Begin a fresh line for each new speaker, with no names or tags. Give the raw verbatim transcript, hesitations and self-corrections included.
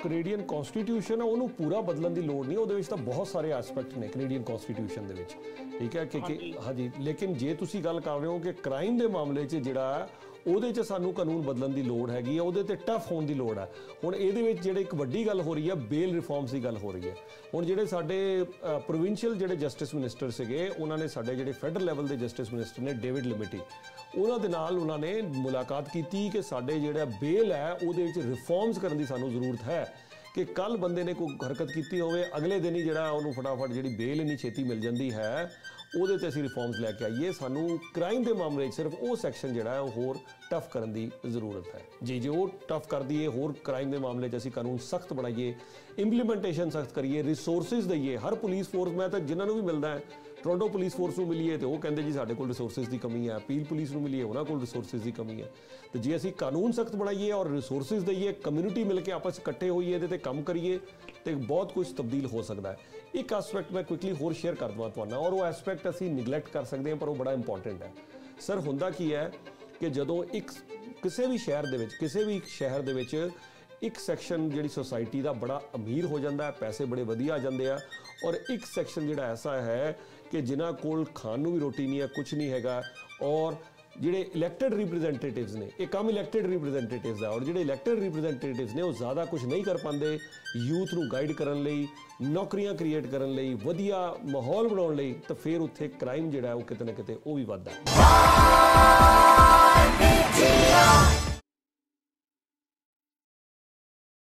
Canadian constitution ਹੈ ਉਹਨੂੰ ਪੂਰਾ ਬਦਲਣ ਦੀ ਲੋੜ ਨਹੀਂ, ਉਹਦੇ ਵਿੱਚ ਤਾਂ ਬਹੁਤ ਸਾਰੇ ਐਸਪੈਕਟ ਨੇ ਕੈਨੇਡੀਅਨ ਕਨਸਟੀਟਿਊਸ਼ਨ ਦੇ ਵਿੱਚ, ਠੀਕ ਹੈ ਕਿ ਹਾਂਜੀ। ਲੇਕਿਨ ਜੇ ਤੁਸੀਂ ਗੱਲ ਕਰ ਰਹੇ ਹੋ ਕਿ ਕ੍ਰਾਈਮ ਦੇ ਮਾਮਲੇ 'ਚ ਜਿਹੜਾ ਉਹਦੇ 'ਚ ਸਾਨੂੰ ਕਾਨੂੰਨ ਬਦਲਣ ਦੀ ਲੋੜ ਹੈਗੀ ਹੈ, ਉਹਦੇ 'ਤੇ ਟਫ ਹੋਣ ਦੀ ਲੋੜ ਹੈ। ਹੁਣ ਇਹਦੇ ਵਿੱਚ ਜਿਹੜੇ ਇੱਕ ਵੱਡੀ ਗੱਲ ਹੋ ਰਹੀ ਹੈ ਬੇਲ ਰਿਫਾਰਮਸ ਦੀ ਗੱਲ ਹੋ ਰਹੀ ਹੈ। ਹੁਣ ਜਿਹੜੇ ਸਾਡੇ ਪ੍ਰੋਵਿੰਸ਼ੀਅਲ ਜਿਹੜੇ ਜਸਟਿਸ ਮਿਨਿਸਟਰ ਸੀਗੇ, ਉਹਨਾਂ ਨੇ ਸਾਡੇ ਜਿਹੜੇ ਫੈਡਰਲ ਲੈਵਲ ਦੇ ਜਸਟਿਸ ਮਿਨਿਸਟਰ ਨੇ ਡੇਵਿਡ ਲਿਮਿਟੀ, ਉਹਨਾਂ ਦੇ ਨਾਲ ਉਹਨਾਂ ਨੇ ਮੁਲਾਕਾਤ ਕੀਤੀ ਕਿ ਸਾਡੇ ਜਿਹੜਾ ਬੇਲ ਹੈ ਉਹਦੇ ਵਿੱਚ ਰਿਫਾਰਮਸ ਕਰਨ ਦੀ ਸਾਨੂੰ ਜ਼ਰੂਰਤ ਹੈ ਕਿ ਕੱਲ ਬੰਦੇ ਨੇ ਕੋਈ ਹਰਕਤ ਕੀਤੀ ਹੋਵੇ, ਅਗਲੇ ਦਿਨ ਹੀ ਜਿਹੜਾ ਉਹਨੂੰ ਫਟਾਫਟ ਜਿਹੜੀ ਬੇਲ ਇੰਨੀ ਛੇਤੀ ਮਿਲ ਜਾਂਦੀ ਹੈ, ਉਹਦੇ 'ਤੇ ਅਸੀਂ ਰਿਫਾਰਮਸ ਲੈ ਕੇ ਆਈਏ। ਸਾਨੂੰ ਕ੍ਰਾਈਮ ਦੇ ਮਾਮਲੇ 'ਚ ਸਿਰਫ ਉਹ ਸੈਕਸ਼ਨ ਜਿਹੜਾ ਹੈ ਉਹ ਹੋਰ ਟਫ ਕਰਨ ਦੀ ਜ਼ਰੂਰਤ ਹੈ ਜੀ। ਜੇ ਉਹ ਟਫ ਕਰ ਦਈਏ, ਹੋਰ ਕ੍ਰਾਈਮ ਦੇ ਮਾਮਲੇ 'ਚ ਅਸੀਂ ਕਾਨੂੰਨ ਸਖਤ ਬਣਾਈਏ, ਇੰਪਲੀਮੈਂਟੇਸ਼ਨ ਸਖਤ ਕਰੀਏ, ਰਿਸੋਰਸਿਸ ਦਈਏ ਹਰ ਪੁਲਿਸ ਫੋਰਸ। ਮੈਂ ਤਾਂ ਜਿਨ੍ਹਾਂ ਨੂੰ ਵੀ ਮਿਲਦਾ ਹੈ, ਟੋਰਾਂਟੋ ਪੁਲਿਸ ਫੋਰਸ ਨੂੰ ਮਿਲੀਏ ਤੇ ਉਹ ਕਹਿੰਦੇ ਜੀ ਸਾਡੇ ਕੋਲ ਰਿਸੋਰਸਿਸ ਦੀ ਕਮੀ ਹੈ, ਅਪੀਲ ਪੁਲਿਸ ਨੂੰ ਮਿਲੀਏ ਉਹਨਾਂ ਕੋਲ ਰਿਸੋਰਸਿਸ ਦੀ ਕਮੀ ਹੈ। ਤੇ ਜੇ ਅਸੀਂ ਕਾਨੂੰਨ ਸਖਤ ਬਣਾਈਏ ਔਰ ਰਿਸੋਰਸਿਸ ਦਈਏ, ਕਮਿਊਨਿਟੀ ਮਿਲ ਕੇ ਆਪਸ 'ਚ ਇਕੱਠੇ ਹੋਈਏ, ਇਹਦੇ 'ਤੇ ਕੰਮ ਕਰੀਏ, ਤੇ ਬਹੁਤ ਕੁਝ ਤਬਦੀਲ ਹੋ ਸਕਦਾ ਹੈ। ਇੱਕ ਐਸਪੈਕਟ ਮੈਂ ਕੁਇਕਲੀ ਹੋਰ ਸ਼ੇਅਰ ਕਰ ਦਵਾਂ ਤੁਹਾਨੂੰ, ਔਰ ਉਹ ਐਸਪੈਕਟ ਅਸੀਂ ਨਿਗਲੈਕਟ ਕਰ ਸਕਦੇ ਹਾਂ ਪਰ ਉਹ ਬੜਾ ਇੰਪੋਰਟੈਂਟ ਹੈ। ਸਰ ਹੁੰਦਾ ਕੀ ਹੈ ਕਿ ਜਦੋਂ ਇੱਕ ਕਿਸੇ ਵੀ ਸ਼ਹਿਰ ਦੇ ਵਿੱਚ ਕਿਸੇ ਵੀ ਸ਼ਹਿਰ ਦੇ ਵਿੱਚ ਇੱਕ ਸੈਕਸ਼ਨ ਜਿਹੜੀ ਸੋਸਾਇਟੀ ਦਾ ਬੜਾ ਅਮੀਰ ਹੋ ਜਾਂਦਾ ਹੈ, ਪੈਸੇ ਬੜੇ ਵਧੀਆ ਆ ਜਾਂਦੇ ਆ, ਔਰ ਇੱਕ ਸੈਕਸ਼ਨ ਜਿਹੜਾ ਐਸਾ ਹੈ ਕਿ ਜਿਨ੍ਹਾਂ ਕੋਲ ਖਾਣ ਨੂੰ ਵੀ ਰੋਟੀ ਨਹੀਂ ਹੈ, ਕੁਝ ਨਹੀਂ ਹੈਗਾ, ਔਰ ਜਿਹੜੇ ਇਲੈਕਟਡ ਰਿਪਰੈਜ਼ੈਂਟੇਟਿਵਸ ਨੇ, ਇਹ ਕੰਮ ਇਲੈਕਟਡ ਰਿਪਰੈਜ਼ੈਂਟੇਟਿਵਸ ਦਾ, ਔਰ ਜਿਹੜੇ ਇਲੈਕਟਡ ਰਿਪਰੈਜ਼ੈਂਟੇਟਿਵਸ ਨੇ ਉਹ ਜ਼ਿਆਦਾ ਕੁਝ ਨਹੀਂ ਕਰ ਪਾਉਂਦੇ ਯੂਥ ਨੂੰ ਗਾਈਡ ਕਰਨ ਲਈ, ਨੌਕਰੀਆਂ ਕ੍ਰੀਏਟ ਕਰਨ ਲਈ, ਵਧੀਆ ਮਾਹੌਲ ਬਣਾਉਣ ਲਈ, ਤਾਂ ਫਿਰ ਉੱਥੇ ਕ੍ਰਾਈਮ ਜਿਹੜਾ ਉਹ ਕਿਤੇ ਨਾ ਕਿਤੇ ਉਹ ਵੀ ਵੱਧਦਾ ਹੈ।